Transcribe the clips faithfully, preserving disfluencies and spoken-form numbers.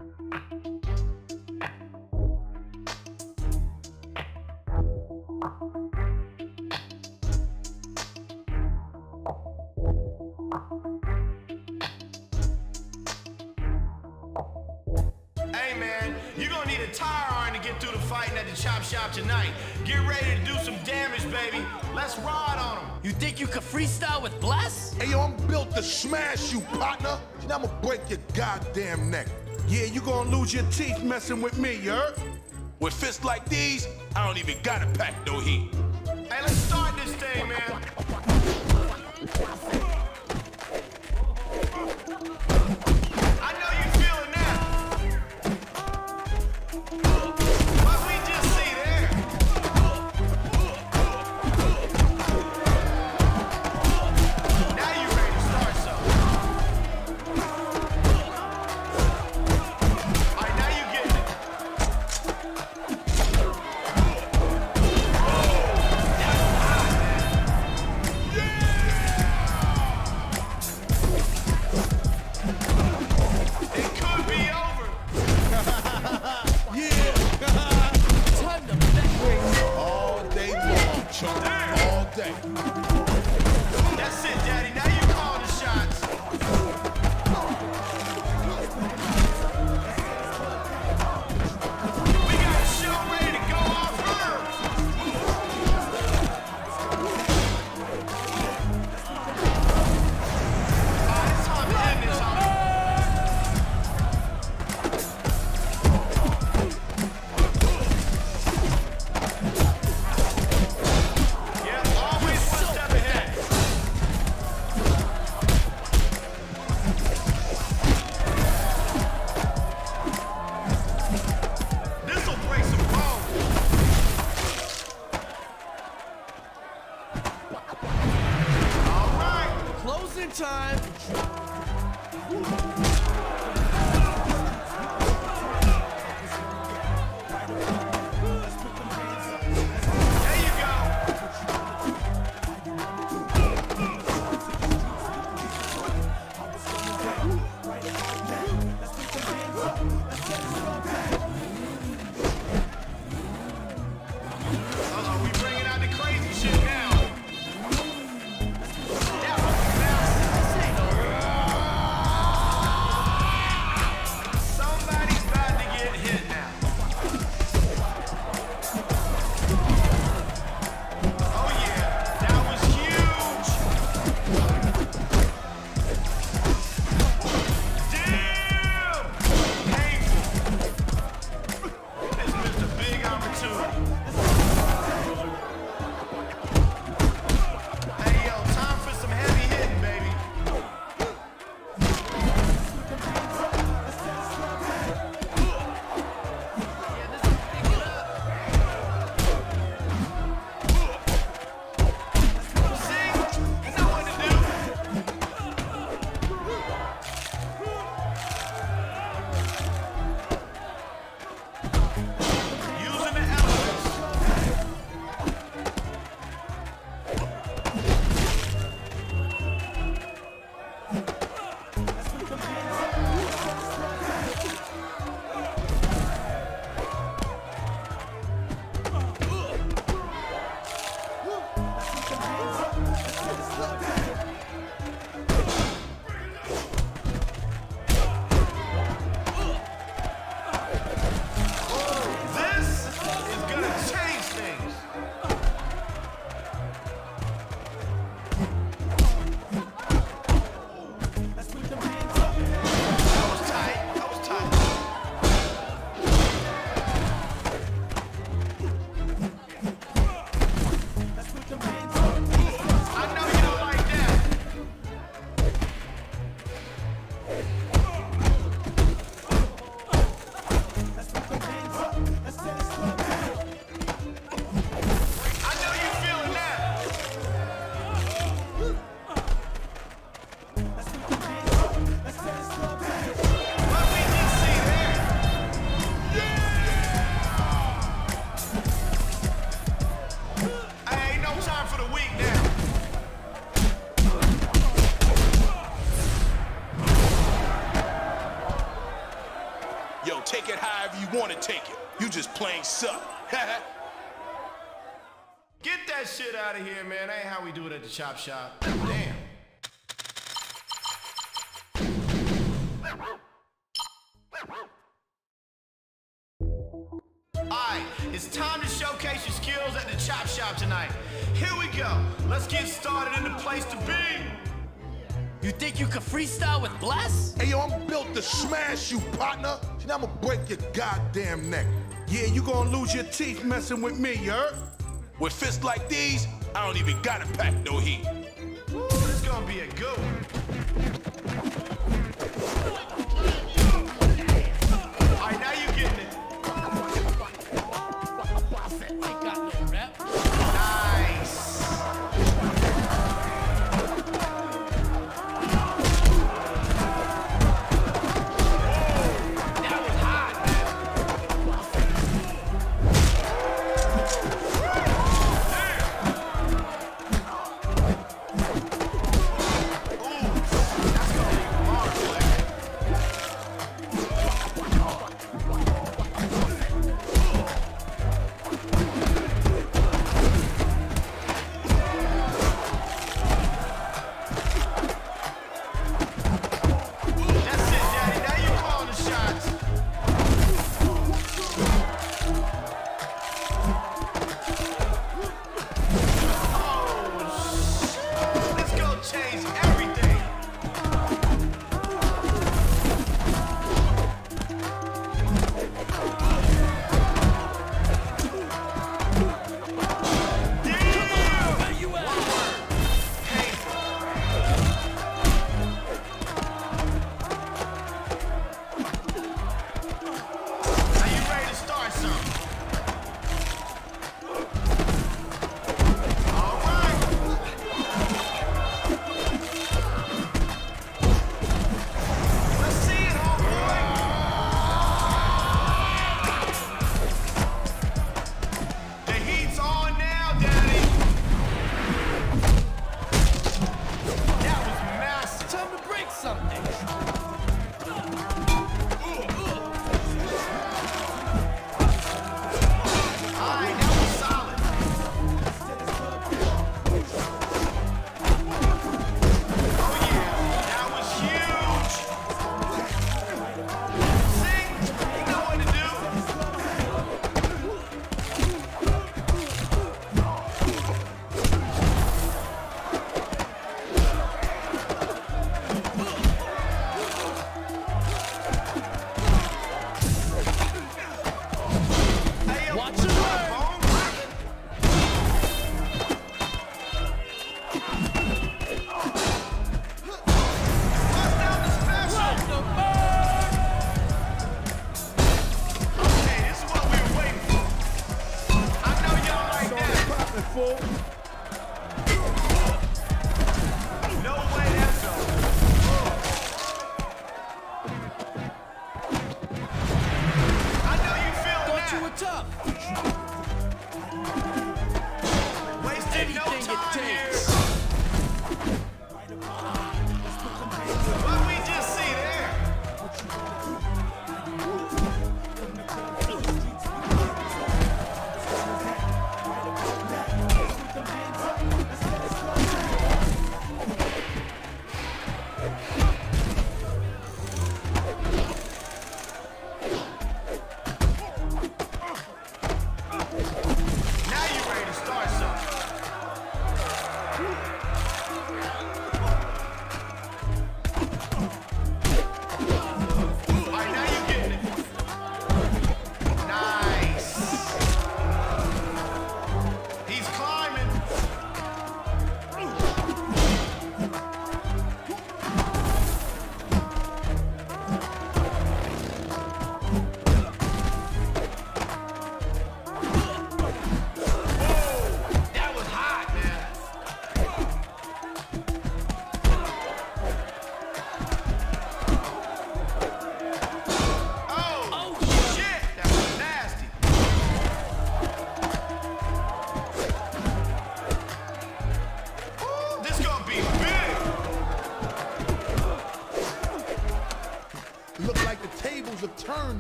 Hey man, you're gonna need a tire iron to get through the fighting at the chop shop tonight. Get ready to do some damage, baby. Let's ride on them. You think you could freestyle with Bless? Hey, yo, I'm built to smash you, partner. Now I'm gonna break your goddamn neck. Yeah, you gonna lose your teeth messing with me, you heard? With fists like these, I don't even gotta pack no heat. Hey, let's start this thing, man. I know you feeling that. What we just see there. Now you ready to start something. All right, now you getting it. Yo, take it however you want to take it. You just plain suck. Get that shit out of here, man. That ain't how we do it at the chop shop. Damn. Alright, it's time to showcase your skills at the chop shop tonight. Here we go. Let's get started in the place to be. You think you could freestyle with Bless? Hey, yo, I'm built to smash you, partner. Now I'ma break your goddamn neck. Yeah, you gonna lose your teeth messing with me, you heard? With fists like these, I don't even gotta pack no heat. Ooh, this gonna be a good one. Alright, now you getting it. Ain't got no rep. Nice. That was hot,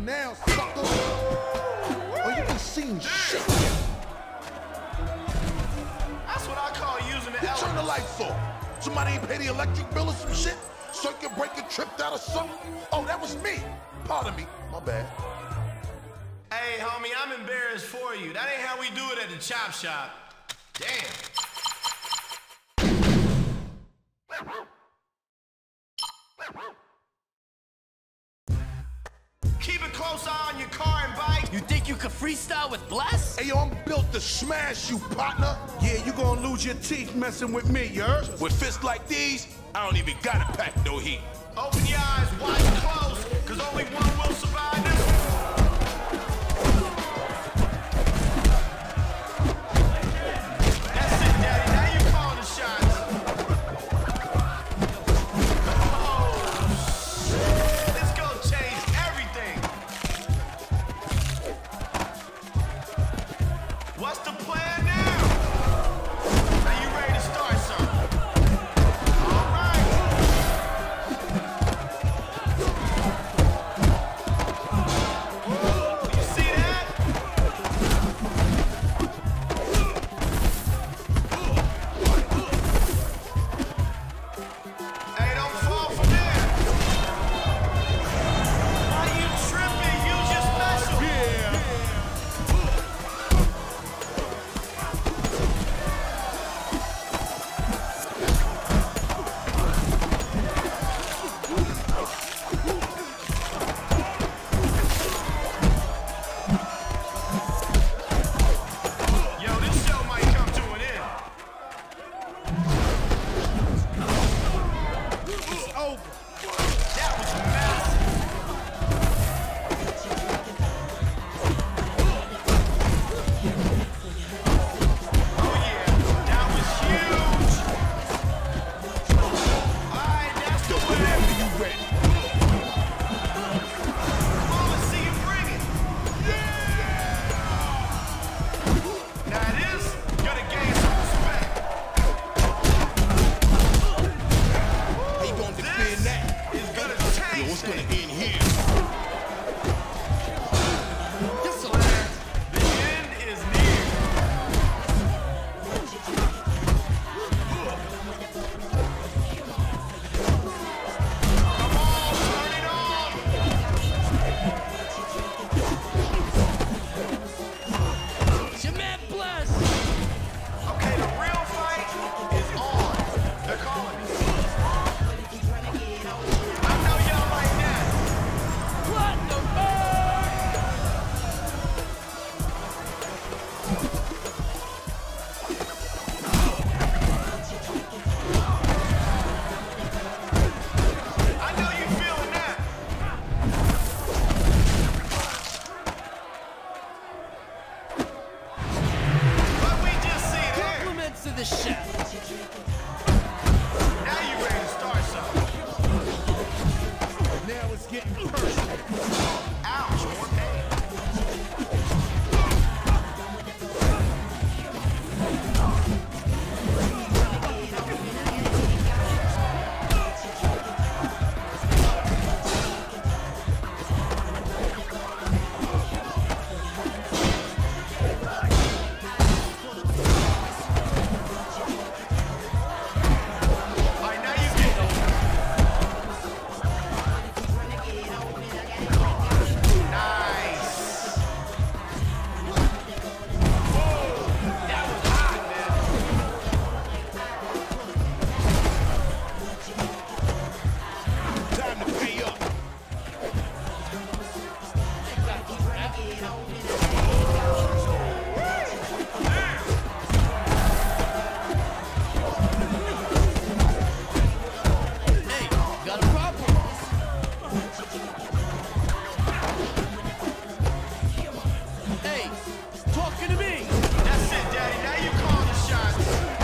now, sucker. Oh, you ain't seen shit. That's what I call using the Who turned the elements. lights off? Somebody ain't pay the electric bill or some shit? Circuit breaker tripped out or something? Oh, that was me. Pardon me. My bad. Hey, homie, I'm embarrassed for you. That ain't how we do it at the chop shop. Damn. Keep a close eye on your car and bike. You think you could freestyle with Bless? Hey, yo, I'm built to smash you, partner. Yeah, you gonna lose your teeth messing with me, you heard? With fists like these, I don't even gotta pack no heat. Open your eyes wide and close, cause only one will survive this one. That's it, Daddy. Now you calling the shots. Oh, shit. This gonna change everything. What's the plan now? Are you ready to start something? All right. You see that? Hey, don't fall from there. Why you tripping? Use your special. Yo, this show might come to an end. It's over. That was massive. Oh yeah, that was huge. All right, that's the whatever you ready. Come on, let's see you bring it. Now this gonna gain some respect. How you gonna defend This that? is gonna change Yo, what's gonna things. end here? This land, the end is near. Come on, turn it on. It's your man Bless. Okay, the real fight is on. They're calling me. I know y'all like that. Platinum! I know you feeling that. What we just see there. Compliments to the chef. Now you ready to start something. Now it's getting personal. Ouch, more pain. All right, now you get nice. That was hot, man. Time to pay up. Hey, got a problem? Hey, talking to me. That's it, Daddy. Now you call the shots.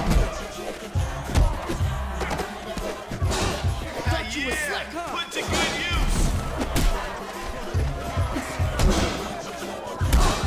Thought you yeah, was slick, huh? put to good use.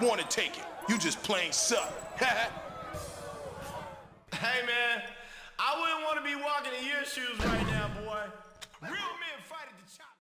want to take it. You just plain suck. Hey, man, I wouldn't want to be walking in your shoes right now, boy. Real men fight at the chop.